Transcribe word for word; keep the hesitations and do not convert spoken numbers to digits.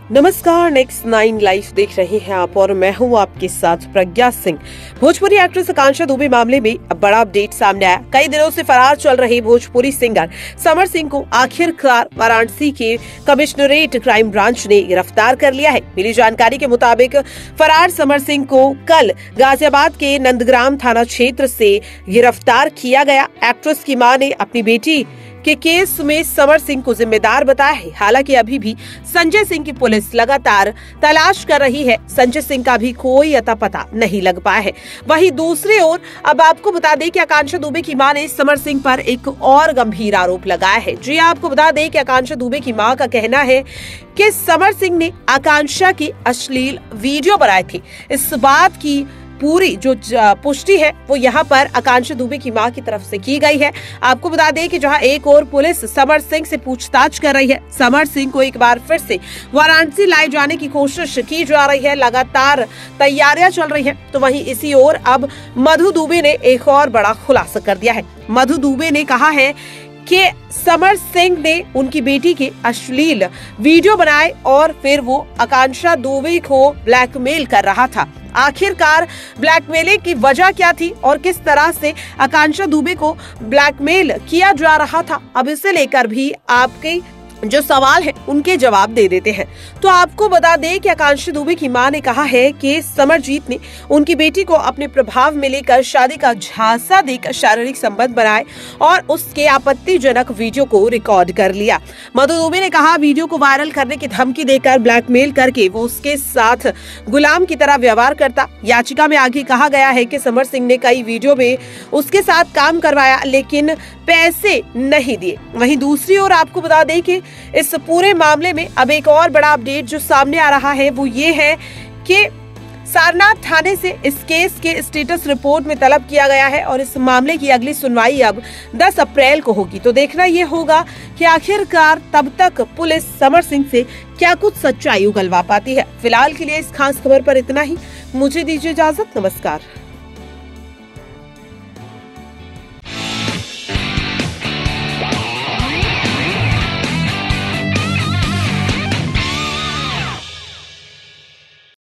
नमस्कार, next nine live देख रहे हैं आप और मैं हूं आपके साथ प्रज्ञा सिंह। भोजपुरी एक्ट्रेस आकांक्षा दुबे मामले में अब बड़ा अपडेट सामने आया। कई दिनों से फरार चल रहे भोजपुरी सिंगर समर सिंह को आखिरकार वाराणसी के कमिश्नरेट क्राइम ब्रांच ने गिरफ्तार कर लिया है। मिली जानकारी के मुताबिक फरार समर सिंह को कल गाजियाबाद के नंदग्राम थाना क्षेत्र से गिरफ्तार किया गया। एक्ट्रेस की मां ने अपनी बेटी के केस में समर सिंह को जिम्मेदार बताया है। हालांकि अभी भी संजय सिंह की पुलिस लगातार तलाश कर रही है। संजय सिंह का भी कोई अता पता नहीं लग पाया है। वहीं दूसरी ओर अब आपको बता दें कि आकांक्षा दुबे की मां ने समर सिंह पर एक और गंभीर आरोप लगाया है। जी आपको बता दें कि आकांक्षा दुबे की मां का कहना है कि समर सिंह ने आकांक्षा की अश्लील वीडियो बनाए थे। इस बात की पूरी जो पुष्टि है वो यहाँ पर आकांक्षा दुबे की मां की तरफ से की गई है। आपको बता दें कि जहाँ एक और पुलिस समर सिंह से पूछताछ कर रही है। समर सिंह को एक बार फिर से वाराणसी लाए जाने की कोशिश की जा रही है। लगातार तैयारियां चल रही हैं। तो वहीं इसी ओर अब मधु दुबे ने एक और बड़ा खुलासा कर दिया है। मधु दुबे ने कहा है कि समर सिंह ने उनकी बेटी के अश्लील वीडियो बनाए और फिर वो आकांक्षा दुबे को ब्लैकमेल कर रहा था। आखिरकार ब्लैकमेलिंग की वजह क्या थी और किस तरह से आकांक्षा दुबे को ब्लैकमेल किया जा रहा था, अब इसे लेकर भी आपके जो सवाल है उनके जवाब दे देते हैं। तो आपको बता दें कि आकांक्षा दुबे की मां ने कहा है कि समरजीत ने उनकी बेटी को अपने प्रभाव में लेकर शादी का झांसा देकर शारीरिक संबंध बनाए और उसके आपत्तिजनक वीडियो को रिकॉर्ड कर लिया। मधु दुबे ने कहा, वीडियो को वायरल करने की धमकी देकर ब्लैकमेल करके वो उसके साथ गुलाम की तरह व्यवहार करता। याचिका में आगे कहा गया है कि समर सिंह ने कई वीडियो में उसके साथ काम करवाया लेकिन पैसे नहीं दिए। वहीं दूसरी ओर आपको बता दें कि इस पूरे मामले में अब एक और बड़ा अपडेट जो सामने आ रहा है वो ये है कि सारनाथ थाने से इस केस के स्टेटस रिपोर्ट में तलब किया गया है और इस मामले की अगली सुनवाई अब दस अप्रैल को होगी। तो देखना ये होगा कि आखिरकार तब तक पुलिस समर सिंह से क्या कुछ सच्चाई उगलवा पाती है। फिलहाल के लिए इस खास खबर पर इतना ही। मुझे दीजिए इजाजत। नमस्कार।